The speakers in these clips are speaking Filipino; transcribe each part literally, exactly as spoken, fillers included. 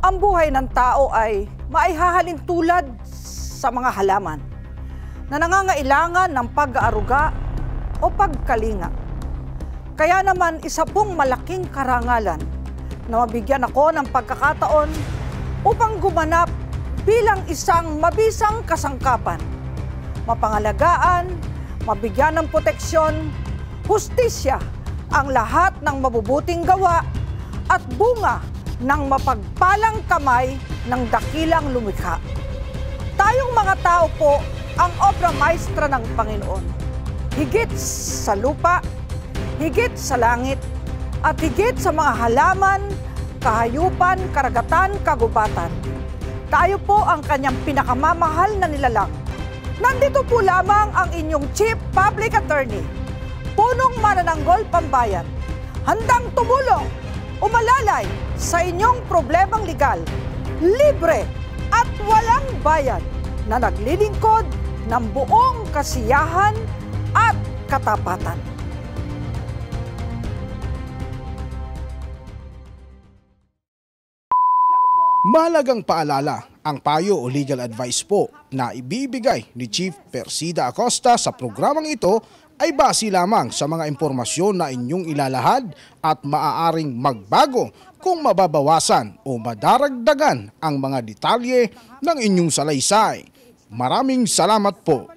Ang buhay ng tao ay maihahalin tulad sa mga halaman na nangangailangan ng pag-aaruga o pagkalinga. Kaya naman isa pong malaking karangalan na mabigyan ako ng pagkakataon upang gumanap bilang isang mabisang kasangkapan, mapangalagaan, mabigyan ng proteksyon, hustisya ang lahat ng mabubuting gawa at bunga ng mapagpalang kamay ng dakilang lumikha. Tayong mga tao po ang obra maestra ng Panginoon. Higit sa lupa, higit sa langit, at higit sa mga halaman, kahayupan, karagatan, kagubatan. Tayo po ang kanyang pinakamamahal na nilalang. Nandito po lamang ang inyong Chief Public Attorney, punong manananggol pambayan, handang tumulong, umalalay sa inyong problemang legal, libre at walang bayad, na naglilingkod ng buong kasiyahan at katapatan. Mahalagang paalala, ang payo o legal advice po na ibibigay ni Chief Persida Acosta sa programang ito ay base lamang sa mga impormasyon na inyong ilalahad at maaaring magbago kung mababawasan o madaragdagan ang mga detalye ng inyong salaysay. Maraming salamat po.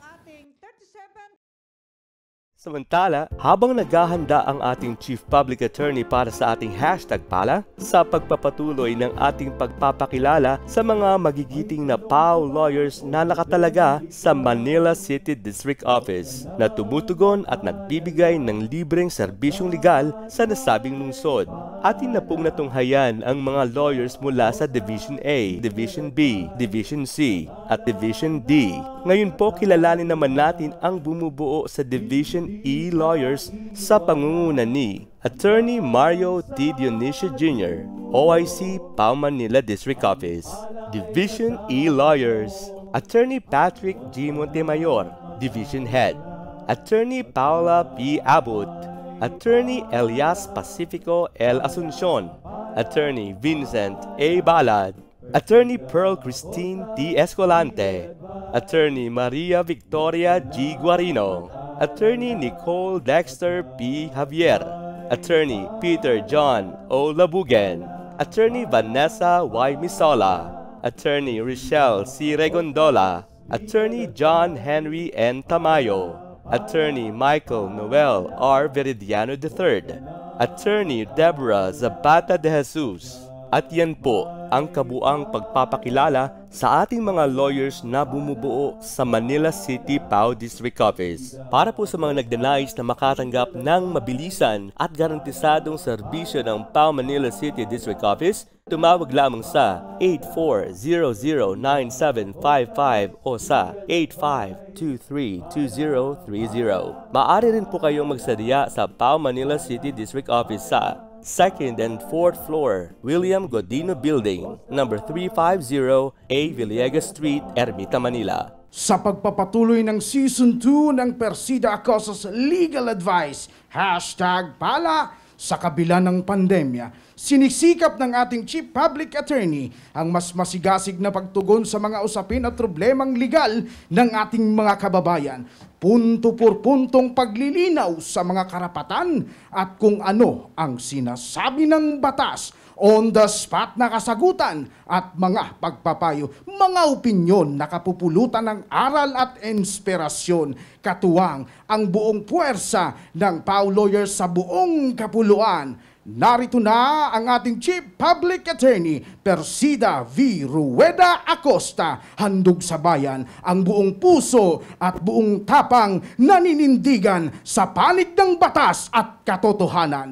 Samantala, habang naghahanda ang ating Chief Public Attorney para sa ating hashtag pala sa pagpapatuloy ng ating pagpapakilala sa mga magigiting na P A O lawyers na nakatalaga sa Manila City District Office na tumutugon at nagbibigay ng libreng serbisyong legal sa nasabing lungsod. Atin na pong natunghayan ang mga lawyers mula sa Division A, Division B, Division C at Division D. Ngayon po kilalanin naman natin ang bumubuo sa Division E lawyers sa pangunguna ni Attorney Mario T. Dionisio Junior, O I C, P A O Manila District Office. Division E lawyers, Attorney Patrick G. Montemayor, Division Head. Attorney Paula P. Abut, Attorney Elias Pacifico L. Asuncion, Attorney Vincent A. Balad, Attorney Pearl Christine T. Escalante, Attorney Maria Victoria G. Guarino, Attorney Nicole Dexter P. Javier, Attorney Peter John O. Labugen, Attorney Vanessa Y. Misola, Attorney Rochelle C. Regondola, Attorney John Henry N. Tamayo, Attorney Michael Noel R. Veridiano the third, Attorney Deborah Zapata de Jesus. At yan po ang kabuang pagpapakilala sa ating mga lawyers na bumubuo sa Manila City P A O District Office. Para po sa mga nagdanais na makatanggap ng mabilisan at garantisadong serbisyo ng P A O Manila City District Office, tumawag lamang sa eight four zero zero nine seven five five o sa eight five two three two zero three zero. Maaari rin po kayong magsadya sa P A O Manila City District Office sa second and fourth floor, William Godino Building, number three fifty A Villegas Street, Ermita, Manila. Sa pagpapatuloy ng Season two ng Persida Acosta's Legal Advice, hashtag pala, sa kabila ng pandemya, sinisikap ng ating Chief Public Attorney ang mas masigasig na pagtugon sa mga usapin at problemang legal ng ating mga kababayan. Punto por puntong paglilinaw sa mga karapatan at kung ano ang sinasabi ng batas, on the spot na kasagutan at mga pagpapayo, mga opinyon na kapupulutan ng aral at inspirasyon, katuwang ang buong puwersa ng P A O lawyers sa buong kapuluan. Narito na ang ating Chief Public Attorney, Persida V. Rueda Acosta, handog sa bayan ang buong puso at buong tapang naninindigan sa panig ng batas at katotohanan.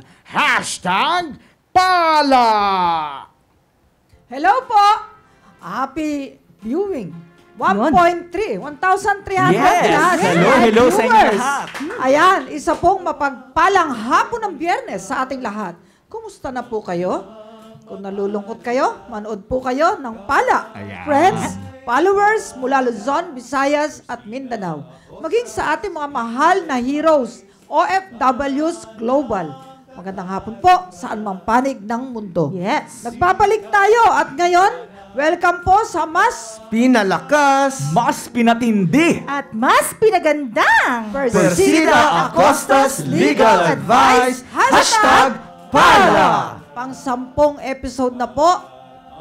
Hashtag pala! Hello po! Happy viewing! one point three, one thousand three hundred Yes! plus Hello, hello sa inyo viewers. lahat. Ayan, isa pong mapagpalang hapon ng Biyernes sa ating lahat. Kumusta na po kayo? Kung nalulungkot kayo, manood po kayo ng Pala. Ayan. Friends, followers mula Luzon, Visayas at Mindanao. Maging sa ating mga mahal na heroes, O F Ws Global. Magandang hapon po sa anumang panig ng mundo. Yes. Nagbabalik tayo at ngayon, welcome po sa mas Pinalakas, Mas pinatindi. At mas pinagandang Persida Acosta's Legal Advice, hashtag Pala. pang-sampung episode na po.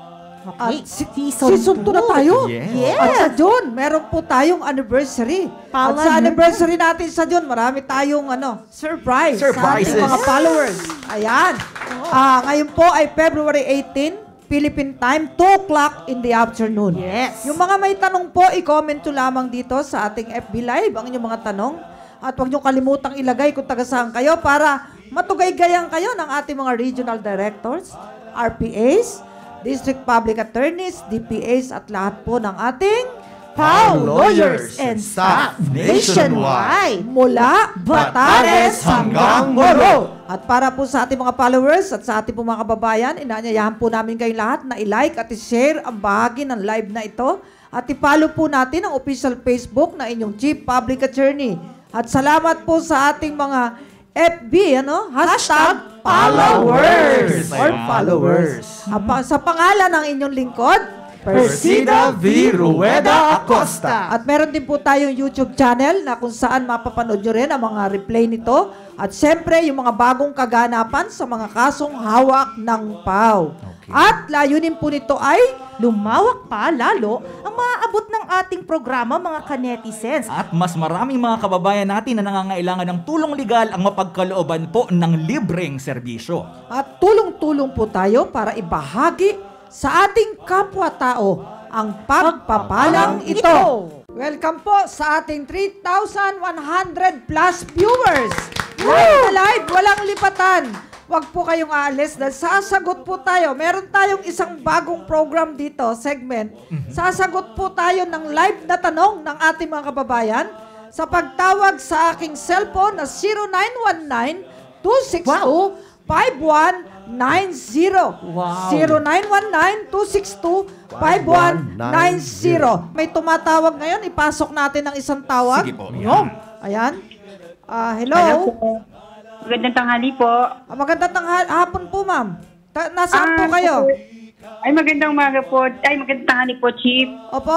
Okay, At si- season season two na tayo. Yes. At sa June, meron po tayong anniversary. At Pala sa yun. anniversary natin sa June, marami tayong ano, surprise Surprises. sa ating mga followers. Ayan. Ah, ngayon po ay February eighteenth, Philippine time, two o'clock in the afternoon. Yes. Yung mga may tanong po, i-comment nyo lamang dito sa ating F B Live ang inyong mga tanong. At huwag nyo kalimutang ilagay kung taga saan kayo para matugay-gayang kayo ng ating mga regional directors, R P As, District Public Attorneys, D P As at lahat po ng ating P A W lawyers and staff nationwide. mula Batanes hanggang Moro. At para po sa ating mga followers at sa ating po mga kababayan, inaanyayahan po namin kayong lahat na i-like at i-share ang bahagi ng live na ito. At i-follow po natin ang official Facebook na inyong Chief Public Attorney. At salamat po sa ating mga F B, ano? Hashtag followers. Or followers. Apa- Sa pangalan ng inyong lingkod, Persida V. Rueda Acosta. At meron din po tayong YouTube channel na kung saan mapapanood nyo rin ang mga replay nito. At siyempre, yung mga bagong kaganapan sa mga kasong hawak ng P A W. At layunin po nito ay Lumawak pa lalo ang maaabot ng ating programa, mga ka-netizens. At mas maraming mga kababayan natin na nangangailangan ng tulong legal ang mapagkalooban po ng libreng serbisyo. at tulong-tulong po tayo para ibahagi sa ating kapwa-tao ang pagpapalang ito. Welcome po sa ating three thousand one hundred plus viewers. Live na live, walang lipatan. Huwag po kayong aalis dahil sasagot po tayo. Meron tayong isang bagong program dito, segment. Sasagot po tayo ng live na tanong ng ating mga kababayan sa pagtawag sa aking cellphone na zero nine one nine two six two five one nine zero. Wow. zero nine one nine two six two five one nine zero. May tumatawag ngayon, ipasok natin ang isang tawag. Sige po. Yung. Ayan. Ah, hello. Hello po. Magandang tanghali po. Ah, magandang tanghal hapon po, ma'am. Ta- nasaan po Ah, kayo? Ay, magandang umaga po. Ay, magandang tanghali po, Chief. Opo.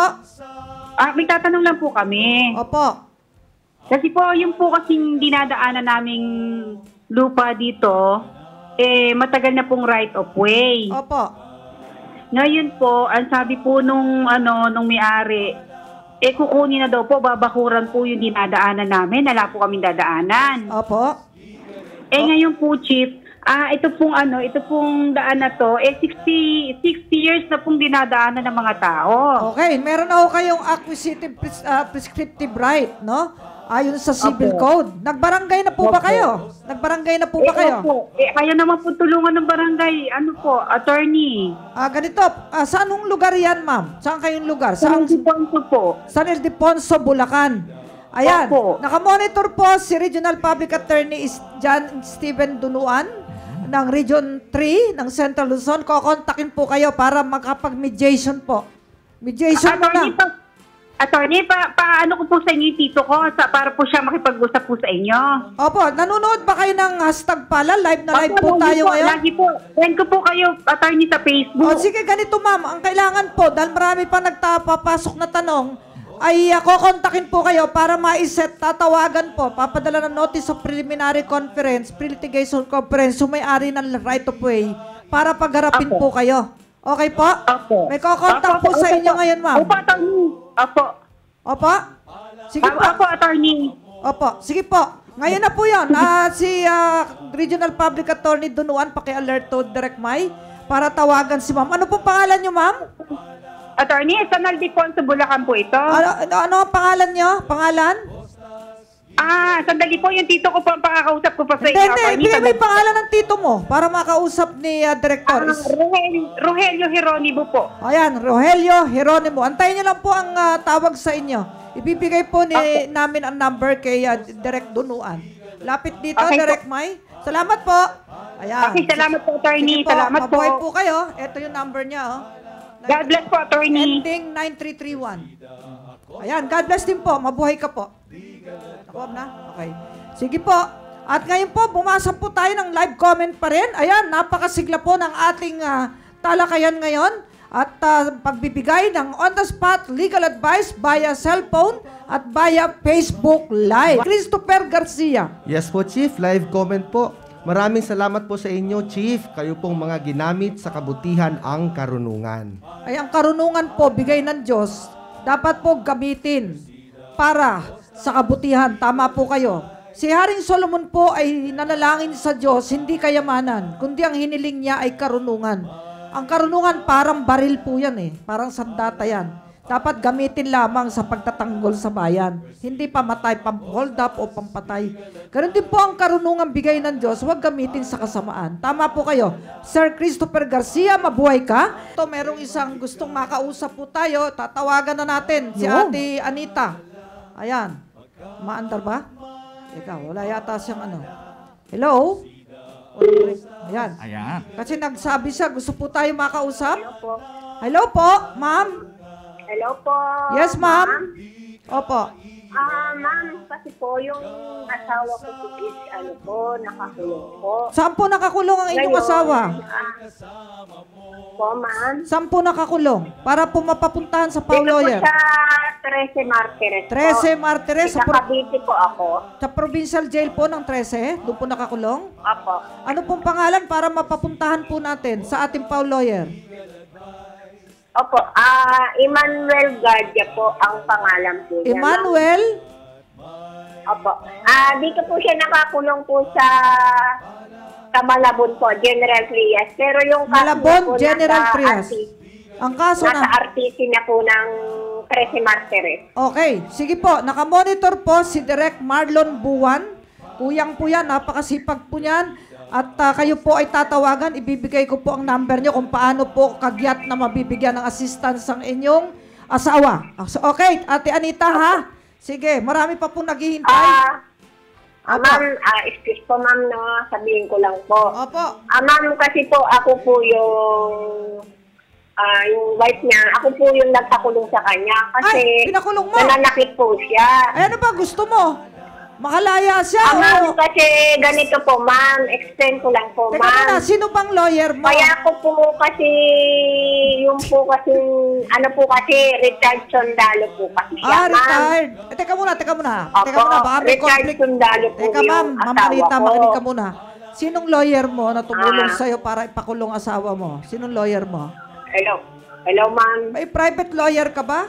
Ah, may tatanong lang po kami. Opo. Kasi po, yung po kasing dinadaanan naming lupa dito, eh, matagal na pong right of way. Opo. Ngayon po, ang sabi po nung, ano, nung may-ari, eh, kukunin na daw po, babakuran po yung dinadaanan namin. Wala po kaming dadaanan. Opo. Eh, ngayon po, Chief, ah, ito pong ano, ito pong daan na to, eh, sixty, sixty years na pong dinadaanan ng mga tao. Okay, meron na ho kayong acquisitive pres- ah, prescriptive right, no? Ayon sa civil Opo. code. Nagbarangay na po ba Opo. kayo? Nagbarangay na po ba Eh, kayo? opo. Eh, kaya naman po tulungan ng barangay, ano po, attorney. Ah, ganito, ah, saan hong lugar yan, ma'am? Saan kayong lugar? Sa Saan? Ponso po. San Ildefonso, Bulacan. Ayan, Opo. nakamonitor po si Regional Public Attorney is John Steven Dunuan ng Region three ng Central Luzon. Kokontakin po kayo para makapag-mediation po. Mediation Attorney, muna. pa, attorney, pa, paano ko po sa inyo yung tito ko sa, para po siya makipag-usap po sa inyo? Opo, nanonood ba kayo ng hashtag pala? Live na live po Opo, tayo lagi po, ngayon? Lagi po. Send ko po kayo, attorney, sa Facebook. O sige, ganito ma'am. Ang kailangan po, dahil marami pa nagpapasok na tanong, ay uh, kokontakin po kayo para ma-set, tatawagan po, papadala ng notice of preliminary conference, pre-litigation conference, yung may-ari ng right of way, para pagharapin Opo. po kayo. Okay po? Opo. May kokontak po Opo, sa opo, inyo opo. ngayon, ma'am. Opo, attorney. Opo. Opo? Sige Opo, po. opo, attorney. Opo, sige po. Ngayon na po yun. Ah, si ah, Regional Public Attorney Dunuan, paki-alert to Direct May para tawagan si ma'am. Ano po pangalan nyo, ma'am? Attorney, San Ildefonso, Bulacan po ito. Ano, ano, ano ang pangalan nyo? Pangalan? Ah, sandali po, yung tito ko po ang pakakausap ko pa sa Hindi, inyo, hindi. attorney. Bigay mo Sandali. yung pangalan ng tito mo para makausap ni uh, Director. Ah, Rogelio, Rogelio Jeronimo po. Ayan, Rogelio Jeronimo. Antayin niyo lang po ang ah, tawag sa inyo. Ibibigay po ni, namin ang number kay uh, Direct Dunuan. Lapit dito, Okay po. Direct May. Salamat po. Ayan. Okay, salamat po, attorney. Sige po, Salamat po. mabuhay po kayo. Ito yung number niya, oh. God bless po, attorney. Ending nine three three one. Ayan, God bless din po. Mabuhay ka po. Nakuha na? Okay. Sige po. At ngayon po, bumasa po tayo ng live comment pa rin. Ayan, napakasigla po ng ating uh, talakayan ngayon. At uh, pagbibigay ng on-the-spot legal advice via cellphone at via Facebook Live. Christopher Garcia. Yes po, Chief. Live comment po. Maraming salamat po sa inyo, Chief. Kayo pong mga ginamit sa kabutihan ang karunungan. Ay, ang karunungan po, bigay ng Diyos, dapat po gamitin para sa kabutihan. Tama po kayo. Si Haring Solomon po ay nanalangin sa Diyos, hindi kayamanan, kundi ang hiniling niya ay karunungan. Ang karunungan parang baril po yan eh, parang sandata yan. Dapat gamitin lamang sa pagtatanggol sa bayan. Hindi pamatay, pam-hold up o pampatay. Ganun din po ang karunungan bigay ng Diyos, huwag gamitin sa kasamaan. Tama po kayo. Sir Christopher Garcia, mabuhay ka. Ito, merong isang gustong makausap po tayo. Tatawagan na natin si Yo. Ate Anita. Ayan. Maandar ba? Ikaw, wala yata siyang ano. Hello? Ayan. Ayan. Kasi nagsabi siya, gusto po tayo makausap. Hello po. Hello po, ma'am. Hello po. Yes, ma'am. Opo. Ah, ma'am, kasi po yung asawa ko po is, ano po, nakakulong po. Saan po nakakulong ang inyong Ngayon, asawa? ah, po, ma'am. Saan po nakakulong? Para po mapapuntahan sa Dito Paul po Lawyer. sa Trece Martires po. Trece Martires sa, Sa pro- Cavite po ako. sa provincial jail po ng Trece. Doon po nakakulong. Apo. Ano pong pangalan para mapapuntahan po natin sa ating Paul Lawyer? Opo, ah, Emmanuel Gardia po ang pangalan po niya. Emmanuel? Opo. Ah, dito po siya nakakulong po sa sa Malabon po, General Trias. Pero yung kaso Malabon, niya po General nasa Trias. R T, Ang kaso nasa na... R T C na po ng Trece Martires. Okay, sige po. Nakamonitor po si Direk Marlon Buwan. Kuyang po yan, napakasipag po yan. At uh, kayo po ay tatawagan, ibibigay ko po ang number nyo kung paano po kagyat na mabibigyan ng assistance ang inyong asawa. So, okay, Ate Anita ha? Sige, marami pa pong naghihintay. Ah, ah, Opo. ma'am, ah, excuse po ma'am, no, sabihin ko lang po. Opo. Ah, ma'am, kasi po ako po yung ah yung wife niya, ako po yung nagpakulong sa kanya kasi Ay, pinakulong mo? nananakit po siya. Ay, ano ba gusto mo? Makalaya siya. Ah, ma'am, o- kasi ganito po, ma'am, explain ko lang po, Teka muna, ma'am. sino bang lawyer mo? Kaya ako po kasi, yung po kasi, ano po kasi, retired sundalo po kasi siya, Ah, ma'am. retired. Eh, teka muna, teka muna. Opo, Teka muna, baka may retired conflict. sundalo po Teka yung ma'am, Ma'am asawa Anita, ko. makinig ka muna. Sinong lawyer mo na tumulong Ah. sa'yo para ipakulong asawa mo? Sinong lawyer mo? Hello. Hello, ma'am. May private lawyer ka ba?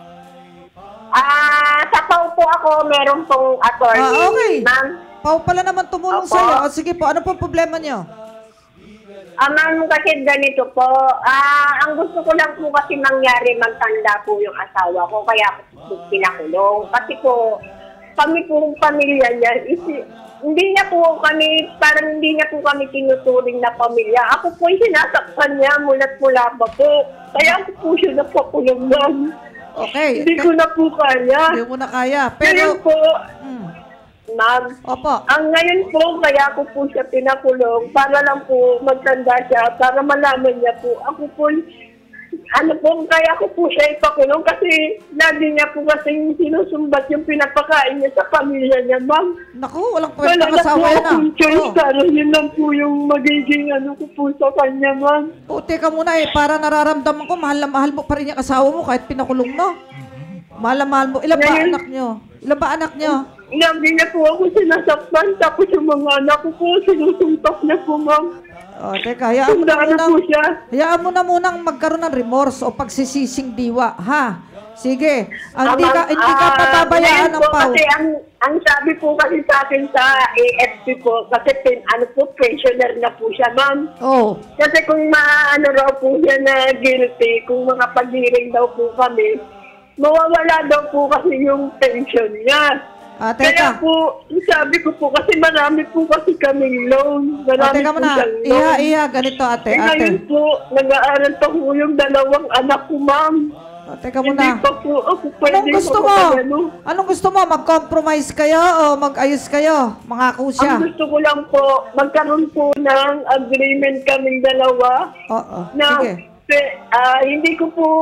Ah, sa P A U po ako, meron pong attorney, Ah, okay. ma'am. Pao pala naman tumulong Opo. sa'yo. O sige po, ano pong problema nyo? Ah, ma'am, kasi ganito po. Ah, ang gusto ko lang po kasi mangyari, magtanda po yung asawa ko, kaya ako po pinakulong. Kasi po, kami po pamilya niya, is, hindi niya po kami, parang hindi niya po kami tinuturing na pamilya. Ako po yung sinasaktan niya mula't mula pa po. Kaya ako po siya napakulong, ma'am. Okay. Hindi ko na po kaya. Hindi mo na kaya. Ngayon Pero, po, hmm, ma'am, opo. ang ngayon po, kaya ko po siya pinakulong para lang po magtanda siya, para malaman niya po. Ako po, ano po, kaya ko po siya ipakulong kasi lagi niya po kasi sinusumbat yung pinapakain niya sa pamilya niya, ma'am. Naku, walang Wala kwentang na po asawa yan ah. akong choice, Oo. pero yun lang po yung magiging ano ko po sa kanya, ma'am. O, teka muna eh, para nararamdaman ko, mahal na mahal mo pa rin yung asawa mo kahit pinakulong mo. Mahal na mahal mo. Ilan ba Ngayon- anak nyo? Ilan ba anak nyo? Lagi niya po ako sinasaktan, tapos yung mga anak ko po, sinusuntok niya po, ma'am. O, teka, hayaan mo na Tandaan na munang, po siya. hayaan mo na munang magkaroon ng remorse o pagsisising diwa, ha? Sige, ang hindi ka, hindi ka Ah, pababayaan ngayon ng po, pau. Kasi ang, ang sabi po kasi sa akin sa A F P po, kasi pin, ano po, pensioner na po siya, ma'am. Oh, Kasi kung maano raw po siya na guilty, kung mga pag-hearing daw po kami, mawawala daw po kasi yung pension niya. ah, Kaya teka. po, sabi ko po, kasi marami po kasi kaming loan. O, Marami teka po muna. siyang loan. Iha, iha, ganito ate, Eh, ate. ngayon po, nag-aaral pa po yung dalawang anak ko, ma'am. O, teka Hindi muna. pa po ako pwede Anong gusto mo? makapagano. Anong gusto mo? Mag-compromise kayo o mag-ayos kayo? Mangako siya. Ang gusto ko lang po, magkaroon po ng agreement kaming dalawa Oo, na sige. pe- ah, hindi ko po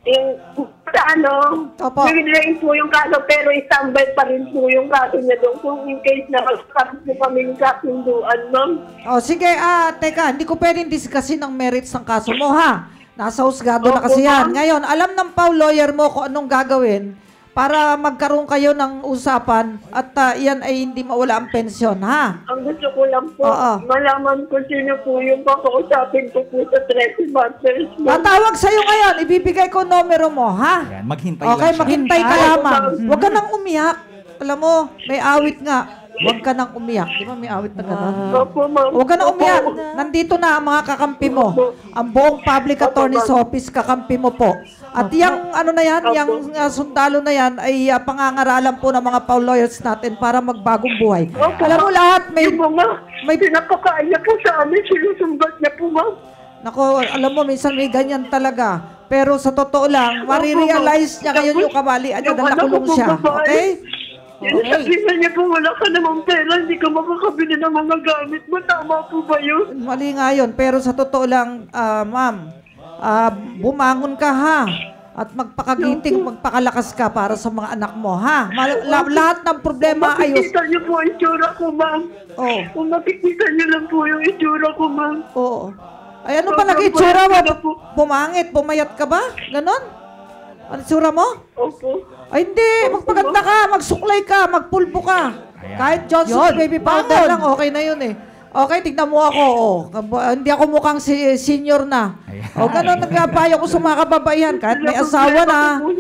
yung sa ano, Opo. nag-drain po yung kaso pero istambay pa rin po yung kaso niya doon kung in case na magkakaroon po kami ng kasunduan, ma'am. O sige, ah, teka, hindi ko pwedeng discussin ang merits ng kaso mo, ha? Nasa husgado na Opo, kasi yan. ma'am. Ngayon, alam ng Pau lawyer mo kung anong gagawin para magkaroon kayo ng usapan at ah, yan ay hindi mawala ang pensyon, ha? Ang gusto ko lang po, Oo. malaman ko sino po yung kakausapin ko po sa Tracy Matters. Tatawag sa'yo ngayon, ibibigay ko numero mo, ha? Ayan, maghintay Okay, lang siya. maghintay ka Hintay. lamang. Mhm. Huwag ka nang umiyak. Alam mo, may awit nga. Huwag ka nang umiyak. Di ba may awit na gano'n? Opo, ma'am. Huwag ka nang Opo. umiyak. Nandito na ang mga kakampi mo. Ang buong public attorney's office, kakampi mo po. At yung ano na yan, yung uh, sundalo na yan ay uh, pangangaralan po ng mga Pau lawyers natin para magbagong buhay. Opo, Alam mo ma'am. lahat, may... Yung mga may- pinapakain niya po sa amin, sinusumbat niya po, ma'am. Nako, alam mo, minsan may ganyan talaga. Pero sa totoo lang, marirealize niya ngayon yung kabalian niya dahil nakulong siya. Okay? Yan, sabihin niya po, wala ka namang pera, hindi ka makakabili ng mga gamit mo. Tama po ba yun? Mali nga yun. Pero sa totoo lang, ah, ma'am, ah, bumangon ka, ha? At magpakagiting, magpakalakas ka para sa mga anak mo, ha? Mal- la- lahat ng problema ayos. Makikita niyo po ang itsura ko, ma'am. Oo. Kung makikita niyo lang po yung itsura ko, ma'am. Oo. Ay, ano pa nag-itsura mo? Pumangit, pumayat ka ba? Ganon? Ano itsura mo? Opo. Ay, hindi. Magpaganda ka, magsuklay ka, magpulbo ka. Kahit Johnson's baby powder lang, okay na yun eh. Okay, tignan mo ako. Oh. Kab- Hindi ako mukhang si senior na. O, gano'n nagpapayo ko sa mga kababaihan. Kahit may asawa na.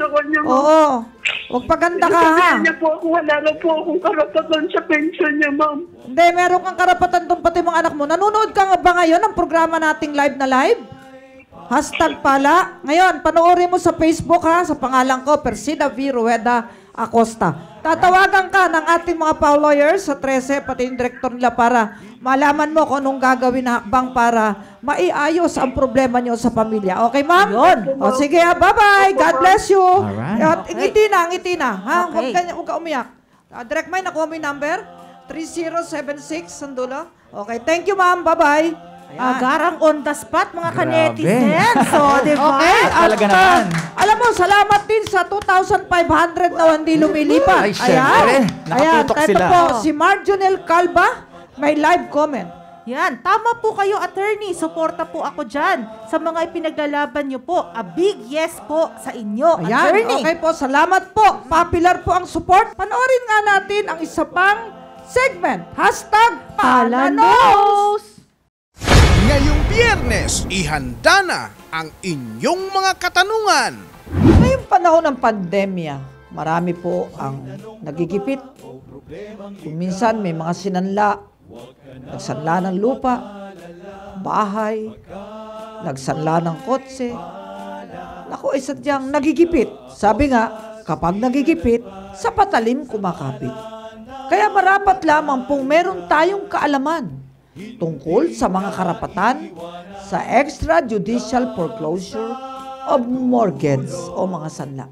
Oo. Huwag paganda ka, ha? Sabihin niya po ako, wala na po akong karapatan sa pension niya, ma'am. Hindi, meron kang karapatan doon pati mga anak mo. Nanonood ka nga ba ngayon ng programa nating live na live? Hashtag pala. Ngayon, panoorin mo sa Facebook, ha? Sa pangalan ko, Persida V. Rueda Acosta. Tatawagan ka ng ating mga Pau lawyers sa trese, pati yung director nila para malaman mo kung anong gagawin na hakbang para maiayos ang problema nyo sa pamilya. Okay, ma'am? Yun. O, sige, ha? Bye-bye. God bless you. Alright. At ngiti na, ngiti na. Ha? Huwag Okay. ka, huwag ka umiyak. Uh, direct mine, nakuha mo yung number? three zero seven six, sandulo. Okay, thank you, ma'am. Bye-bye. Agarang on the spot, mga Grabe. kanetizens. So, di ba? Okay, at, Talaga uh, naman. alam mo, salamat din sa two thousand five hundred na hindi lumilipat. Ay, syempre. Nakatutok Ayan, sila. ito po, si Marjonel Calva, may live comment. Yan, tama po kayo, attorney. Suporta po ako dyan sa mga ipinaglalaban nyo po. A big yes po sa inyo, Ayan, attorney. okay po, salamat po. Popular po ang support. Panoorin nga natin ang isa pang segment. Hashtag Palanos! Palanos! Ngayong Biyernes, ihanda na ang inyong mga katanungan. Ngayong panahon ng pandemya, marami po ang nagigipit. Kung minsan may mga sinanla, nagsanla ng lupa, bahay, nagsanla ng kotse. Naku, ay sadyang nagigipit. Sabi nga, kapag nagigipit, sa patalim kumakapit. Kaya marapat lamang pong meron tayong kaalaman tungkol sa mga karapatan sa extrajudicial foreclosure of mortgages o mga sanla.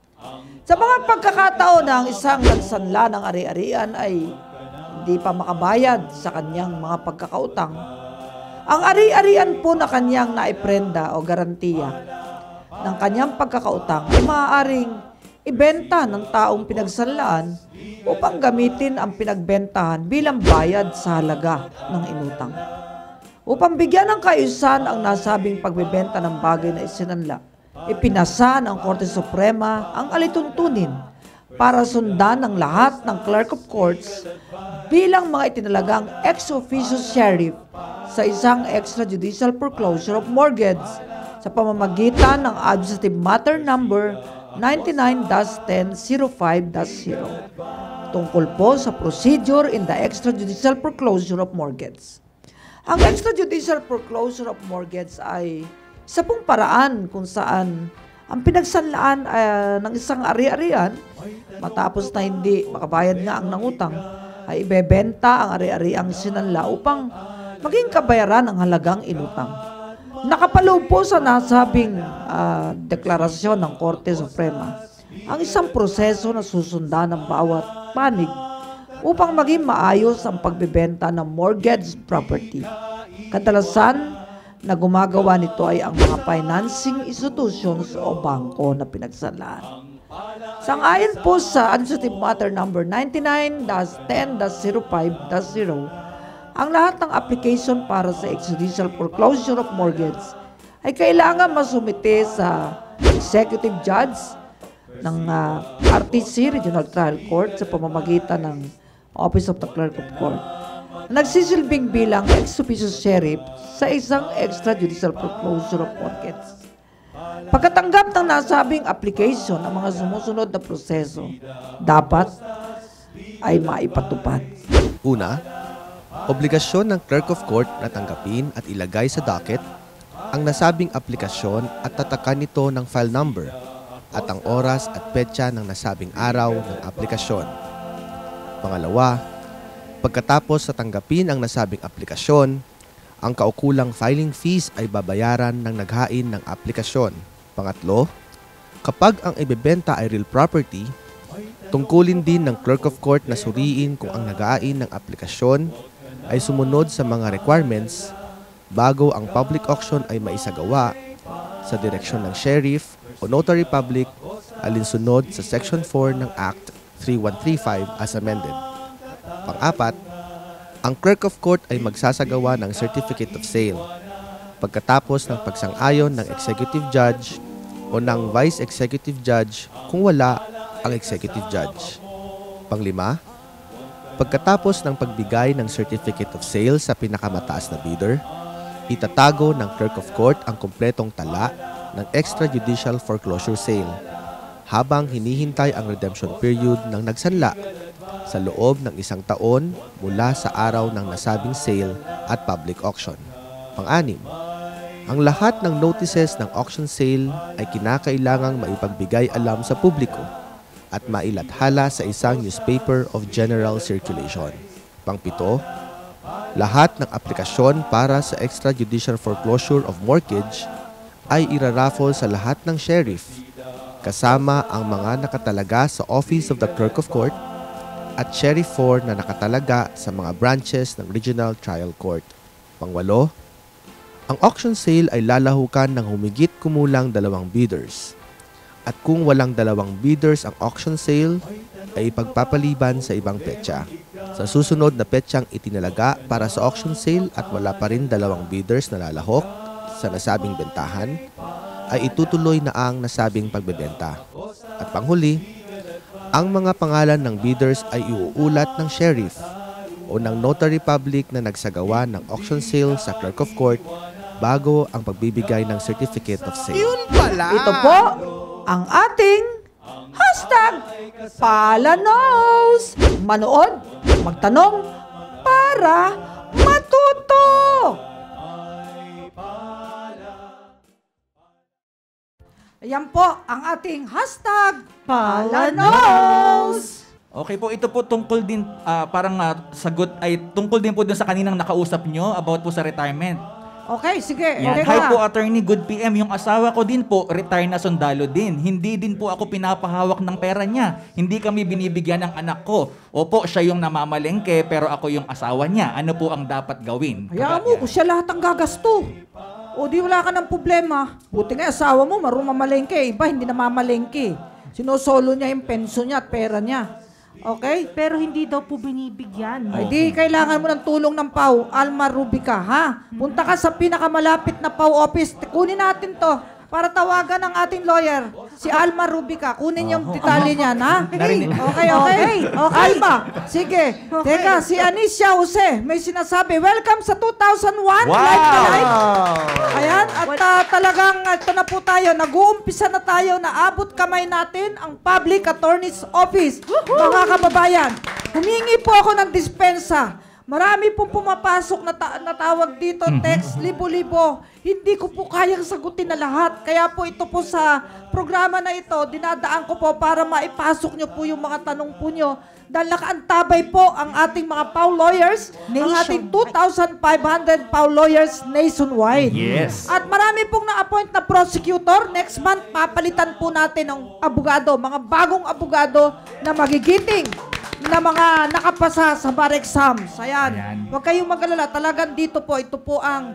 Sa mga pagkakataon na ang isang nagsanla ng ari-arian ay hindi pa makabayad sa kanyang mga pagkakautang, ang ari-arian po na kanyang naiprenda o garantiya ng kanyang pagkakautang ay maaaring ibenta ng taong pinagsanlaan upang gamitin ang pinagbentahan bilang bayad sa halaga ng inutang. Upang bigyan ng kaayusan ang nasabing pagbebenta ng bagay na isinanla, ipinasa ng Korte Suprema ang alituntunin para sundan ng lahat ng Clerk of Courts bilang mga itinalagang ex officio sheriff sa isang extrajudicial foreclosure of mortgage sa pamamagitan ng Administrative Matter Number ninety-nine dash ten dash oh five dash zero tungkol po sa procedure in the extrajudicial foreclosure of mortgage. Ang extrajudicial foreclosure of mortgage ay isa pong paraan kung saan ang pinagsanlaan uh, ng isang ari-arian matapos na hindi makabayad nga ang nangutang ay ibebenta ang ari-ariang sinanla upang maging kabayaran ang halagang inutang. Nakapaloob po sa nasabing uh, deklarasyon ng Korte Suprema ang isang proseso na susundan ng bawat panig upang maging maayos ang pagbebenta ng mortgage property. Kadalasan, na gumagawa nito ay ang mga financing institutions o bangko na pinagsalaan. Sang-ayon po sa Administrative Matter number ninety-nine dash ten dash zero five dash zero, ang lahat ng application para sa extrajudicial foreclosure of mortgage ay kailangan masumite sa executive judge ng uh, R T C, Regional Trial Court, sa pamamagitan ng Office of the Clerk of Court, nagsisilbing bilang ex officio sheriff sa isang extrajudicial foreclosure of mortgage. Pagkatanggap ng nasabing application ng mga sumusunod na proseso, dapat ay maipatupad. Una, obligasyon ng Clerk of Court na tanggapin at ilagay sa docket ang nasabing aplikasyon at tatakan nito ng file number at ang oras at petsa ng nasabing araw ng aplikasyon. Pangalawa, pagkatapos sa tanggapin ang nasabing aplikasyon, ang kaukulang filing fees ay babayaran ng naghain ng aplikasyon. Pangatlo, kapag ang ibebenta ay real property, tungkulin din ng Clerk of Court na suriin kung ang naghain ng aplikasyon ay sumunod sa mga requirements bago ang public auction ay maisagawa sa direksyon ng sheriff o notary public alinsunod sa Section four ng Act thirty-one thirty-five as amended. Pang-apat, ang Clerk of Court ay magsasagawa ng Certificate of Sale pagkatapos ng pagsang-ayon ng Executive Judge o ng Vice Executive Judge kung wala ang Executive Judge. Panglima, pagkatapos ng pagbigay ng Certificate of Sale sa pinakamataas na bidder, itatago ng Clerk of Court ang kumpletong tala ng extrajudicial foreclosure sale habang hinihintay ang redemption period ng nagsanla sa loob ng isang taon mula sa araw ng nasabing sale at public auction. Pang-anim, ang lahat ng notices ng auction sale ay kinakailangang maipagbigay alam sa publiko at mailathala sa isang newspaper of general circulation. Pang-pito, lahat ng aplikasyon para sa extrajudicial foreclosure of mortgage ay iraraffle sa lahat ng sheriff, kasama ang mga nakatalaga sa Office of the Clerk of Court at Sheriff four na nakatalaga sa mga branches ng Regional Trial Court. Pangwalo, ang auction sale ay lalahukan ng humigit kumulang dalawang bidders. At kung walang dalawang bidders ang auction sale, ay ipagpapaliban sa ibang petsa. Sa susunod na petsang itinalaga para sa auction sale at wala pa rin dalawang bidders na lalahok sa nasabing bentahan, ay itutuloy na ang nasabing pagbebenta. At panghuli, ang mga pangalan ng bidders ay iuulat ng sheriff o ng notary public na nagsagawa ng auction sale sa Clerk of Court bago ang pagbibigay ng Certificate of Sale. Yun pala! Ito po ang ating hashtag Palanos. Manood, magtanong, para matuto! Ayan po ang ating hashtag Palanos. Okay po, ito po tungkol din, ah, parang ah, sagot ay tungkol din po dun sa kaninang nakausap nyo about po sa retirement. Okay, sige. Yan. Okay Hi ka. po, Attorney Good P M. Yung asawa ko din po, retire na sundalo din. Hindi din po ako pinapahawak ng pera niya. Hindi kami binibigyan ng anak ko. Opo, siya yung namamalengke, pero ako yung asawa niya. Ano po ang dapat gawin? Hayaan mo, kung siya lahat ang gagasto. O di wala ka ng problema. Buti nga asawa mo, marunong mamalengke. Iba, hindi na mamalengke. Sinosolo niya yung penso niya at pera niya. Okay? Pero hindi daw po binibigyan. Ay di, kailangan mo ng tulong ng P A W, Alma Rubica, ha? Punta ka sa pinakamalapit na P A W office. Kunin natin to para tawagan ng ating lawyer, si Alma Rubica. Kunin yung titali niyan, ha? Narinig. Okay, okay. okay. Alma, sige. Teka, si Anicia Jose, may sinasabi, welcome sa two thousand one. Wow! Live na live. Ayan, at uh, talagang ito na po tayo. Nag-uumpisa na tayo na abot kamay natin ang Public Attorney's Office. Mga kababayan, humingi po ako ng dispensa. Marami pong pumapasok na, ta- na tawag dito, text, libo-libo. Hindi ko po kayang sagutin na lahat. Kaya po ito po sa programa na ito, dinadaan ko po para maipasok nyo po yung mga tanong po nyo. Dahil nakaantabay po ang ating mga P A W lawyers, ang ating two thousand five hundred P A W lawyers nationwide. Yes. At marami pong na-appoint na prosecutor. Next month, papalitan po natin ng abogado, mga bagong abogado na magigiting na mga nakapasa sa bar exams. Ayan. Ayan. Huwag kayong mag-alala. Talagang dito po, ito po ang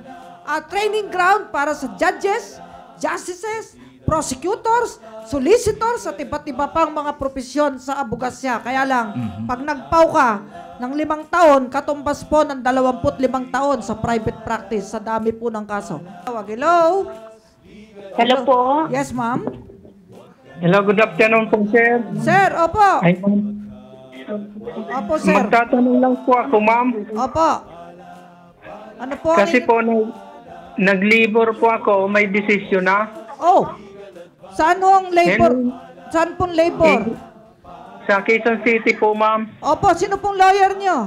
ah, training ground para sa judges, justices, prosecutors, solicitors, at iba't iba pang mga profesyon sa abogasya. Kaya lang, pag nagpaw ka ng limang taon, katumbas po ng dalawamput limang taon sa private practice sa dami po ng kaso. Tawag, hello? Hello po. Yes, ma'am? Hello, good afternoon po, sir. Sir, opo. Ay, Opo, sir. magtatanong lang po ako, ma'am. Opo. Ano po? ang Kasi inyo- po, nag, nag-labor po ako, may desisyon na. Oh, saan ho ang labor? Hello. Saan pong labor? Eh, Sa Quezon City po, ma'am. Opo, sino pong lawyer nyo?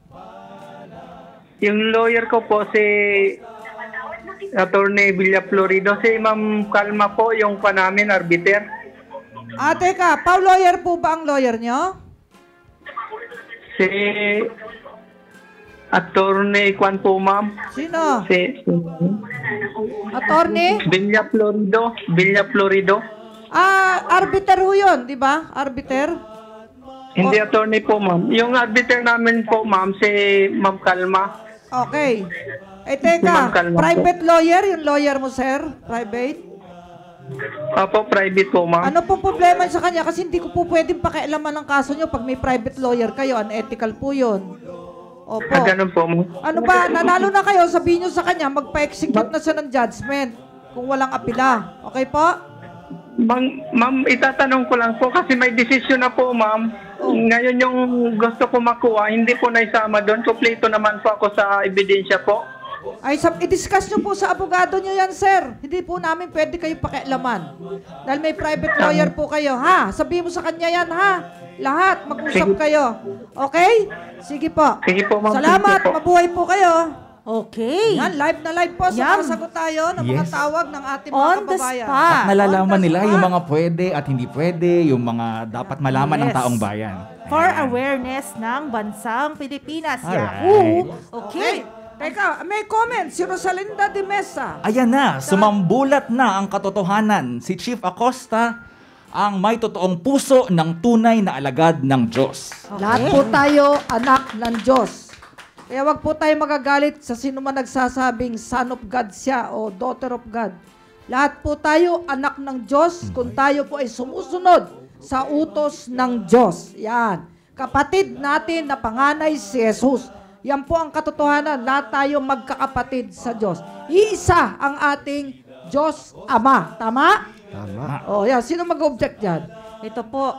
Yung lawyer ko po, si Attorney Villa Florido. Si Ma'am Calma po, yung pa namin, arbiter. Ah, teka, Pau lawyer po ba ang lawyer nyo? Si Attorney Kwan po, ma'am. Sino? Si, si Attorney? Villa Florido. Villa Florido. Ah, arbiter ho yun, di ba? Arbiter? Hindi attorney po, ma'am. Yung arbiter namin po, ma'am, si Ma'am Calma. Okay. Eh, Si Ma'am teka, Calma po. private lawyer, yung lawyer mo, sir? Private? Opo, private po, ma'am. Ano pong problema sa kanya? Kasi hindi ko po pwedeng pakialaman ng kaso nyo pag may private lawyer kayo. Unethical po yun. Opo. Ah, ganun po, ma'am. Ano ba, nanalo na kayo, sabihin nyo sa kanya, magpa-execute na siya ng judgment kung walang apila. Okay po? Ma'am, ma'am, itatanong ko lang po kasi may desisyon na po, ma'am. Oh. Ngayon yung gusto ko makuha, hindi po naisama doon. Kompleto naman po ako sa ebidensya po. Ay, sab- i-discuss nyo po sa abogado nyo yan, sir. Hindi po namin pwede kayo pakialaman. Dahil may private lawyer po kayo, ha? Sabihin mo sa kanya yan, ha? Lahat, mag-usap Sige. kayo. Okay? Sige po. Sige po, ma'am. Salamat, Sige po. mabuhay po kayo. Okay. Yan, live na live po. Yum. Sumasagot tayo ng mga Yes. tawag ng ating mga On the kababayan. spot. At nalalaman On the nila spot. yung mga pwede at hindi pwede, yung mga dapat malaman ng Yes. taong bayan. For Ayan. awareness ng bansang Pilipinas. Alright. Yahoo! Okay. Okay. Teka, may comment. Si Rosalinda de Mesa. Ayan na, sumambulat na ang katotohanan. Si Chief Acosta ang may totoong puso ng tunay na alagad ng Diyos. Lahat po tayo anak ng Diyos. Kaya wag po tayo magagalit sa sino man nagsasabing son of God siya o daughter of God. Lahat po tayo anak ng Diyos kung tayo po ay sumusunod sa utos ng Diyos. Yan. Kapatid natin na panganay si Jesus. Yan po ang katotohanan. Lahat tayo magkakapatid sa Diyos. Iisa ang ating Diyos Ama. Tama? Tama. O, yan. Sino mag-object dyan? Ito po.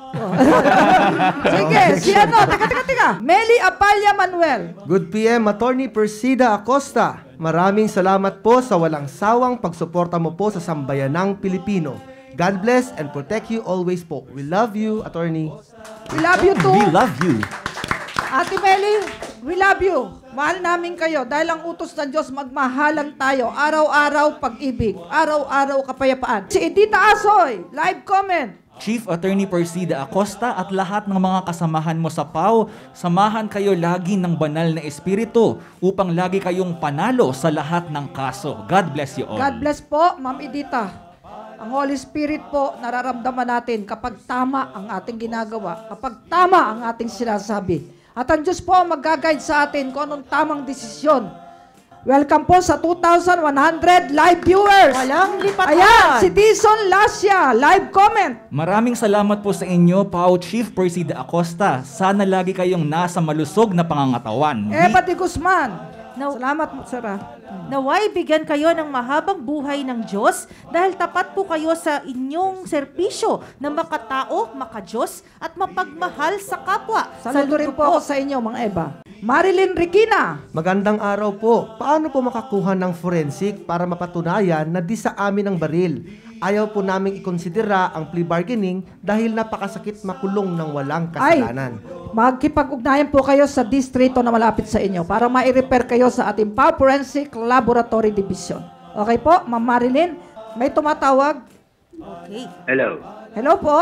Sige, si ano? Teka, teka, teka. Meli Apalya Manuel. Good P M, Attorney Persida Acosta. Maraming salamat po sa walang sawang pagsuporta mo po sa sambayanang Pilipino. God bless and protect you always po. We love you, Attorney. We love you too. We love you. Ate Meli, we love you. Mahal namin kayo dahil ang utos ng Diyos magmahalan tayo. Araw-araw pag-ibig. Araw-araw kapayapaan. Si Edita Asoy, live comment. Chief Attorney Persida Acosta at lahat ng mga kasamahan mo sa P A W, samahan kayo lagi ng banal na espiritu upang lagi kayong panalo sa lahat ng kaso. God bless you all. God bless po, Ma'am Edita. Ang Holy Spirit po, nararamdaman natin kapag tama ang ating ginagawa, kapag tama ang ating sinasabi. At ang Diyos po ang mag-guide sa atin kung anong tamang desisyon. Welcome po sa two thousand one hundred live viewers. Walang lipatan. Ayan, si Dison Lasya, live comment. Maraming salamat po sa inyo, P A W Chief Persida Acosta. Sana lagi kayong nasa malusog na pangangatawan. Eva de Guzman. No. Salamat po, sir. ah. Naway bigyan kayo ng mahabang buhay ng Diyos dahil tapat po kayo sa inyong serbisyo na makatao, makadiyos at mapagmahal sa kapwa. Saludo rin po ako sa inyo, mga Eva. Marilyn Regina. Magandang araw po. Paano po makakuha ng forensic para mapatunayan na di sa amin ang baril? Ayaw po naming ikonsidera ang plea bargaining dahil napakasakit makulong ng walang Ay, kasalanan. magkipag-ugnayan po kayo sa distrito na malapit sa inyo para ma-repair kayo sa ating P A W Forensic Laboratory Division. Okay po, Ma'am Marilyn, may tumatawag. Okay. Hello. Hello po,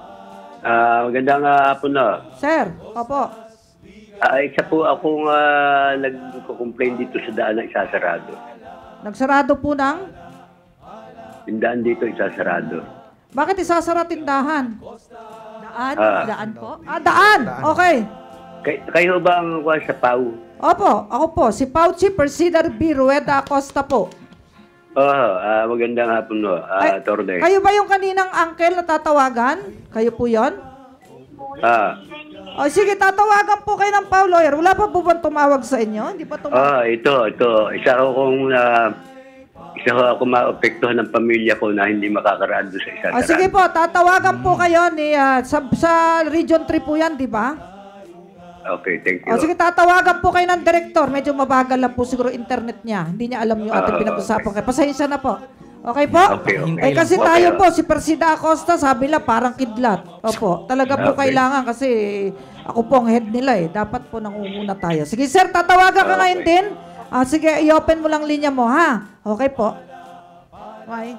Ah, magandang uh, hapon na. sir. Opo. Ah, isa po akong uh, nagko-complain dito sa daan na isasarado. Nagsarado po ng... Yung daan dito isasarado. Bakit isasara tindahan? Daan, Ah. daan po. Ah, daan. Okay. Kay, kayo ba ang uh, sa P A W? Opo, ako po, si Pauchi Persida B. Rueda Acosta po. Oo, ah, magandang hapon mo, ah, Ay, Torde. Kayo ba yung kaninang uncle na tatawagan? Kayo po yon? Ah, O sige, tatawagan po kayo ng Pau Lawyer. Wala pa po bang tumawag sa inyo? Hindi pa tumawag? ah, ito, ito. Isa ko kung ah, isa ko ako maapektuhan ng pamilya ko na hindi makakaraan doon sa isa. O sige po, tatawagan po kayo ni, ah, sa, sa Region three po yan, di ba? Okay, thank you. O sige, tatawagan po kayo ng director. Medyo mabagal lang po siguro internet niya. Hindi niya alam yung ating Ah, pinag-usapan. okay. Kaya pasensya na po. Okay po? Okay, okay. Eh kasi Okay, tayo okay. po, si Persida Acosta, sabi la parang kidlat. Opo, talaga po Okay. kailangan kasi ako po ang head nila eh. Dapat po nangunguna tayo. Sige sir, tatawagan ka Okay. ngayon din. Ah, sige, i-open mo lang linya mo ha. Okay po. Why?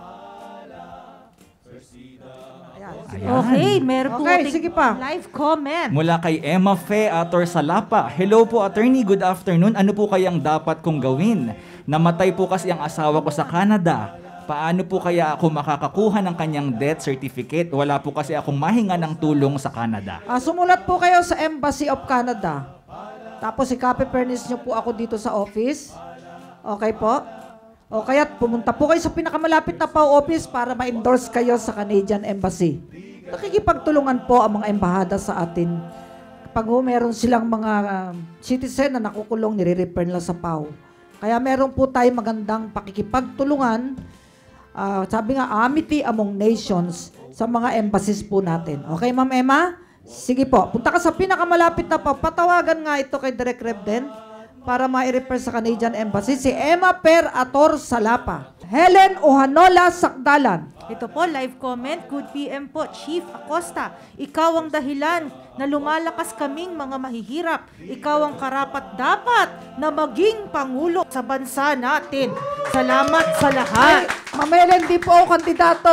Okay, meron po Okay, ating sige pa. live comment. Mula kay Emma Fe Ator Salapa. Hello po, attorney. Good afternoon. Ano po kayang dapat kong gawin? Namatay po kasi ang asawa ko sa Canada. Paano po kaya ako makakakuha ng kanyang death certificate? Wala po kasi akong mahinga ng tulong sa Canada. Ah, sumulat po kayo sa Embassy of Canada. Tapos i-copy-furnish nyo po ako dito sa office. Okay po? O kaya pumunta po kayo sa pinakamalapit na P A O office para ma-endorse kayo sa Canadian Embassy. Nakikipagtulungan po ang mga embahada sa atin. Kapag ho, meron silang mga uh, citizen na nakukulong, nire-refer nila sa P A O. Kaya meron po tayo magandang pakikipagtulungan. Uh, sabi nga, amity among nations sa mga embassies po natin. Okay, Ma'am Emma? Sige po. Punta ka sa pinakamalapit na pa. Patawagan nga ito kay Direk Rev din para ma-refer sa Canadian Embassy. Si Emma Per Ator Salapa. Helen Ohanola Sakdalan. Ito po, live comment. Good P M po, Chief Acosta. Ikaw ang dahilan na lumalakas kaming mga mahihirap. Ikaw ang karapat-dapat na maging Pangulo sa bansa natin. Salamat sa lahat. Ay, Ma'am Helen, di po ako kandidato.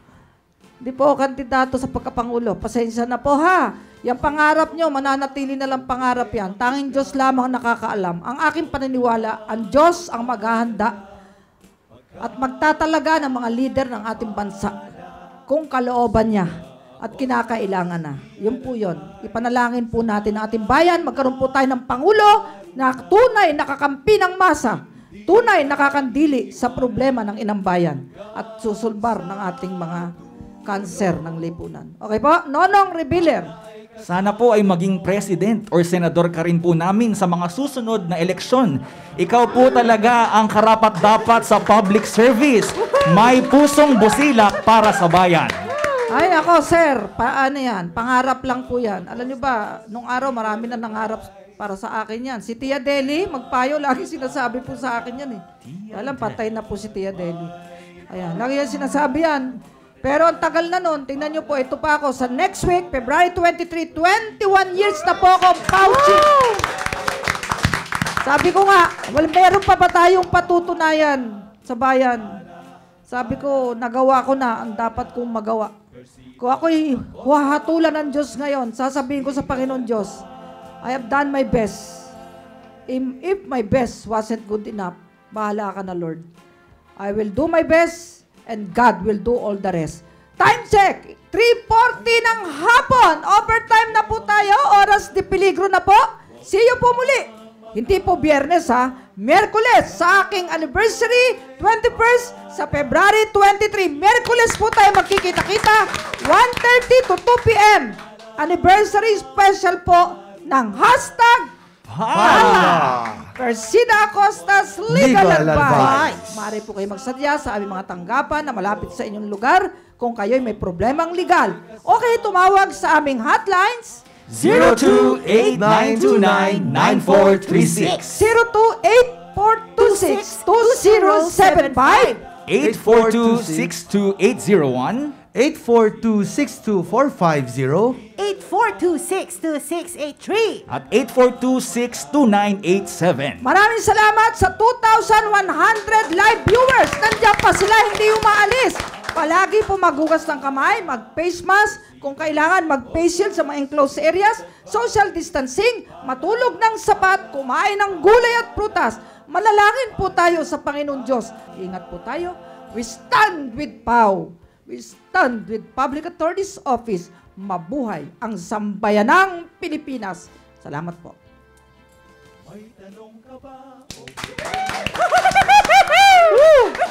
Di po ako kandidato sa pagkapangulo. Pasensya na po ha. Yung pangarap nyo, mananatili na lang pangarap yan. Tanging Diyos lamang nakakaalam. Ang aking paniniwala, ang Diyos ang maghahanda at magtatalaga ng mga leader ng ating bansa kung kalooban niya at kinakailangan na. Yun po yun. Ipanalangin po natin ang ating bayan. Magkaroon po tayo ng Pangulo na tunay nakakampi ng masa, tunay nakakandili sa problema ng inang bayan at susulbar ng ating mga kanser ng lipunan. Okay po? Nonong Rebiller. Sana po ay maging president or senador ka rin po namin sa mga susunod na eleksyon. Ikaw po talaga ang karapat-dapat sa public service. May pusong busilak para sa bayan. Ay, ako, sir. Paano yan? Pangarap lang po yan. Alam nyo ba, nung araw marami na nangarap para sa akin yan. Si Tia Deli, magpayo, lagi sinasabi po sa akin yan eh. Alam, patay na po si Tia Deli. Ayan, lagi yan sinasabi yan. Pero ang tagal na nun, tingnan nyo po, ito pa ako, sa next week, February twenty-three, twenty-one years na po akong Fauci. Sabi ko nga, well, meron pa ba tayong patutunayan sa bayan? Sabi ko, nagawa ko na ang dapat kong magawa. Kung ako'y huhatulan ng Diyos ngayon, sasabihin ko sa Panginoon Diyos, I have done my best. If, if my best wasn't good enough, bahala ka na, Lord. I will do my best and God will do all the rest. Time check! three forty ng hapon. Overtime na po tayo. Oras de peligro na po. See you po muli. Hindi po Biyernes ha. Miyerkules sa aking anniversary, twenty-first sa February twenty-three. Miyerkules po tayo magkikita-kita. one thirty to two p.m. Anniversary special po ng hashtag Pala! Persida Acosta's Legal, Legal Advice. Advice. Maaari po kayo magsadya sa aming mga tanggapan na malapit sa inyong lugar kung kayo'y may problemang legal. Okay, tumawag sa aming hotlines zero two eight nine two nine nine four three six, zero two eight four two six two zero seven five, eight four two six two eight zero one, eight four two six two four five zero, eight four two six two six eight three. at eight four two six two nine eight seven. Maraming salamat sa two thousand one hundred live viewers. Nandiyan pa sila, hindi umaalis. Palagi po maghugas ng kamay, mag-face mask, kung kailangan mag-face shield sa mga enclosed areas, social distancing, matulog ng sapat, kumain ng gulay at prutas. Manalangin po tayo sa Panginoon Diyos. Ingat po tayo. We stand with P A O. We stand with Public Attorney's Office. Mabuhay ang sambayanang Pilipinas. Salamat po. May tanong ka ba?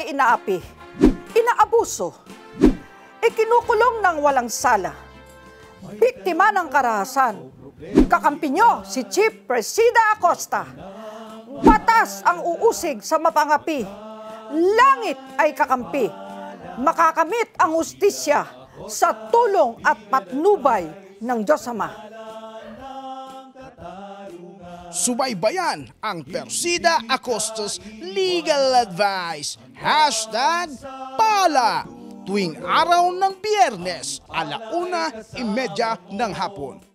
ay inaapi, inaabuso, ikinukulong ng walang sala, biktima ng karahasan. Kakampi nyo si Chief Presida Acosta. Batas ang uusig sa mapangapi. Langit ay kakampi. Makakamit ang hustisya sa tulong at patnubay ng Diyos Ama. Subaybayan ang Persida Acosta's Legal Advice. Hashtag Pala. Tuwing araw ng Biyernes, alauna imedya ng hapon.